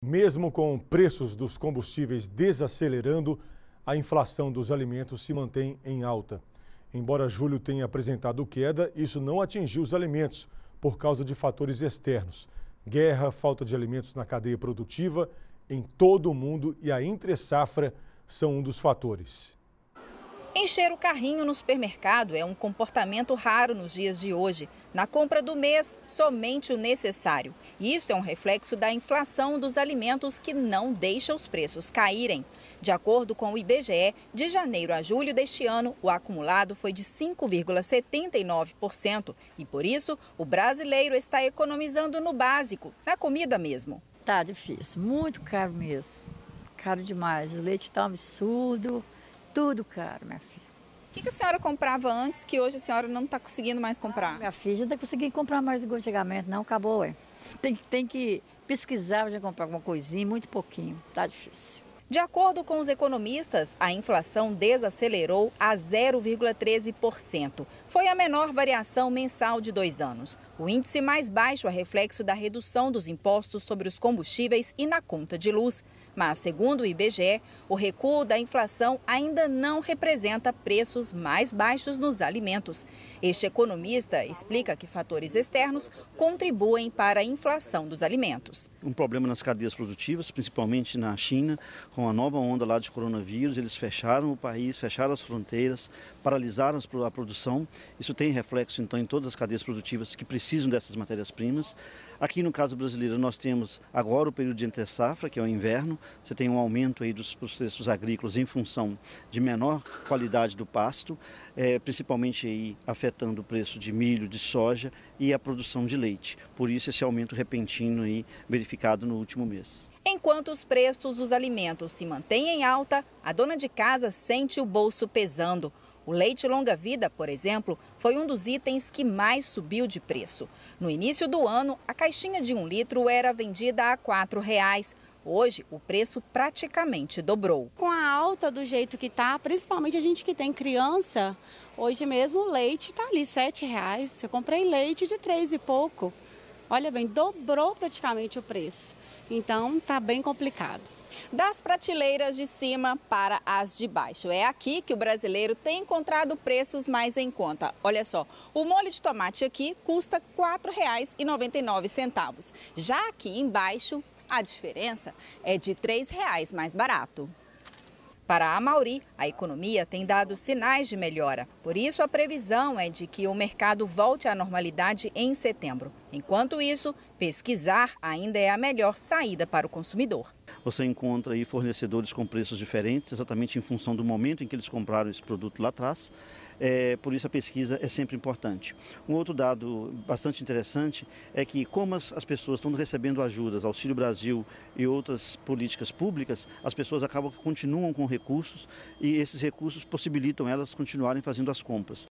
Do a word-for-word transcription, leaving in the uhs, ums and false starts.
Mesmo com preços dos combustíveis desacelerando, a inflação dos alimentos se mantém em alta. Embora julho tenha apresentado queda, isso não atingiu os alimentos por causa de fatores externos. Guerra, falta de alimentos na cadeia produtiva em todo o mundo e a entre-safra são um dos fatores. Encher o carrinho no supermercado é um comportamento raro nos dias de hoje. Na compra do mês, somente o necessário. Isso é um reflexo da inflação dos alimentos que não deixa os preços caírem. De acordo com o I B G E, de janeiro a julho deste ano, o acumulado foi de cinco vírgula setenta e nove por cento. E por isso, o brasileiro está economizando no básico, na comida mesmo. Tá difícil, muito caro mesmo. Caro demais. O leite está um absurdo. Tudo caro, minha filha. O que, que a senhora comprava antes que hoje a senhora não está conseguindo mais comprar? Ah, minha filha, já não está conseguindo comprar mais igual antigamente, não. Acabou, ué. Tem, tem que pesquisar para comprar alguma coisinha, muito pouquinho. Tá difícil. De acordo com os economistas, a inflação desacelerou a zero vírgula treze por cento. Foi a menor variação mensal de dois anos. O índice mais baixo é reflexo da redução dos impostos sobre os combustíveis e na conta de luz. Mas, segundo o I B G E, o recuo da inflação ainda não representa preços mais baixos nos alimentos. Este economista explica que fatores externos contribuem para a inflação dos alimentos. Um problema nas cadeias produtivas, principalmente na China, com a nova onda lá de coronavírus, eles fecharam o país, fecharam as fronteiras, paralisaram a produção. Isso tem reflexo, então, em todas as cadeias produtivas que precisam dessas matérias-primas. Aqui, no caso brasileiro, nós temos agora o período de entre-safra, que é o inverno. Você tem um aumento aí dos processos agrícolas em função de menor qualidade do pasto, é, principalmente aí afetando o preço de milho, de soja e a produção de leite. Por isso, esse aumento repentino aí verificado no último mês. Enquanto os preços dos alimentos se mantêm em alta, a dona de casa sente o bolso pesando. O leite longa-vida, por exemplo, foi um dos itens que mais subiu de preço. No início do ano, a caixinha de um litro era vendida a quatro reais. Hoje, o preço praticamente dobrou. Com a alta do jeito que está, principalmente a gente que tem criança, hoje mesmo o leite está ali sete reais. Eu comprei leite de três e pouco. Olha bem, dobrou praticamente o preço. Então, está bem complicado. Das prateleiras de cima para as de baixo. É aqui que o brasileiro tem encontrado preços mais em conta. Olha só, o molho de tomate aqui custa quatro reais e noventa e nove centavos. Já aqui embaixo, a diferença é de três reais mais barato. Para a Amauri, a economia tem dado sinais de melhora. Por isso, a previsão é de que o mercado volte à normalidade em setembro. Enquanto isso, pesquisar ainda é a melhor saída para o consumidor. Você encontra aí fornecedores com preços diferentes, exatamente em função do momento em que eles compraram esse produto lá atrás. É, por isso a pesquisa é sempre importante. Um outro dado bastante interessante é que, como as, as pessoas estão recebendo ajudas, Auxílio Brasil e outras políticas públicas, as pessoas acabam que continuam com recursos e esses recursos possibilitam elas continuarem fazendo as compras.